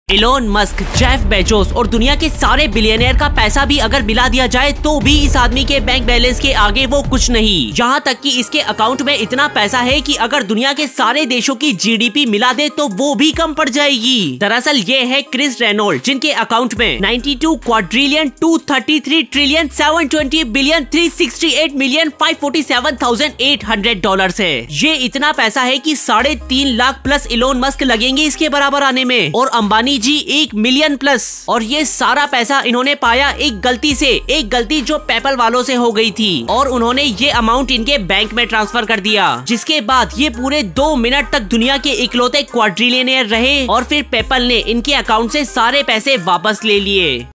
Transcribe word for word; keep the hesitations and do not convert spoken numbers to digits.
Elon Musk, Jeff Bezos और दुनिया के सारे बिलियनियर का पैसा भी अगर मिला दिया जाए तो भी इस आदमी के बैंक बैलेंस के आगे वो कुछ नहीं। यहाँ तक कि इसके अकाउंट में इतना पैसा है कि अगर दुनिया के सारे देशों की जीडीपी मिला दे तो वो भी कम पड़ जाएगी। दरअसल ये है क्रिस रेनोल्ड, जिनके अकाउंट में बानवे क्वाड्रिलियन दो सौ तैंतीस ट्रिलियन सात सौ बीस बिलियन तीन सौ अड़सठ मिलियन पाँच सौ सैंतालीस हज़ार आठ सौ डॉलर है। ये इतना पैसा है कि साढ़े तीन लाख प्लस इलोन मस्क लगेंगे इसके बराबर आने में, और अंबानी जी एक मिलियन प्लस। और ये सारा पैसा इन्होंने पाया एक गलती से, एक गलती जो पेपल वालों से हो गई थी, और उन्होंने ये अमाउंट इनके बैंक में ट्रांसफर कर दिया, जिसके बाद ये पूरे दो मिनट तक दुनिया के इकलौते क्वाड्रिलियनियर रहे और फिर पेपल ने इनके अकाउंट से सारे पैसे वापस ले लिए।